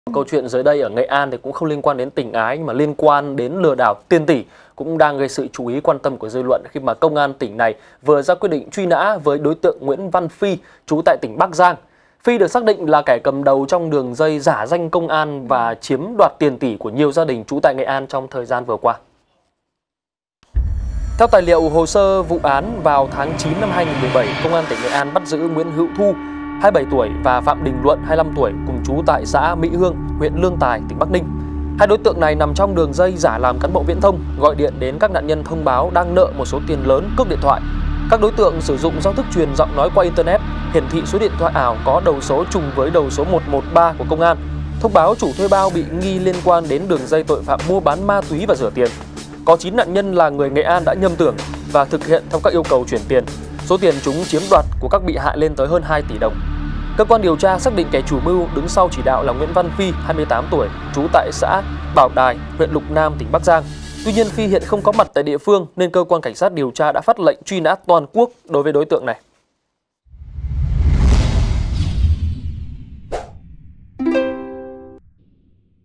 Câu chuyện dưới đây ở Nghệ An thì cũng không liên quan đến tình ái nhưng mà liên quan đến lừa đảo tiền tỷ, cũng đang gây sự chú ý quan tâm của dư luận khi mà công an tỉnh này vừa ra quyết định truy nã với đối tượng Nguyễn Văn Phi, trú tại tỉnh Bắc Giang. Phi được xác định là kẻ cầm đầu trong đường dây giả danh công an và chiếm đoạt tiền tỷ của nhiều gia đình trú tại Nghệ An trong thời gian vừa qua. Theo tài liệu hồ sơ vụ án, vào tháng 9 năm 2017, Công an tỉnh Nghệ An bắt giữ Nguyễn Hữu Thu, 27 tuổi và Phạm Đình Luận, 25 tuổi, cùng trú tại xã Mỹ Hương, huyện Lương Tài, tỉnh Bắc Ninh. Hai đối tượng này nằm trong đường dây giả làm cán bộ viễn thông, gọi điện đến các nạn nhân thông báo đang nợ một số tiền lớn, cướp điện thoại. Các đối tượng sử dụng giao thức truyền giọng nói qua Internet, hiển thị số điện thoại ảo có đầu số trùng với đầu số 113 của công an, thông báo chủ thuê bao bị nghi liên quan đến đường dây tội phạm mua bán ma túy và rửa tiền. Có 9 nạn nhân là người Nghệ An đã nhầm tưởng và thực hiện theo các yêu cầu chuyển tiền. Số tiền chúng chiếm đoạt của các bị hại lên tới hơn 2 tỷ đồng. Cơ quan điều tra xác định kẻ chủ mưu đứng sau chỉ đạo là Nguyễn Văn Phi, 28 tuổi, trú tại xã Bảo Đài, huyện Lục Nam, tỉnh Bắc Giang. Tuy nhiên, Phi hiện không có mặt tại địa phương nên cơ quan cảnh sát điều tra đã phát lệnh truy nã toàn quốc đối với đối tượng này.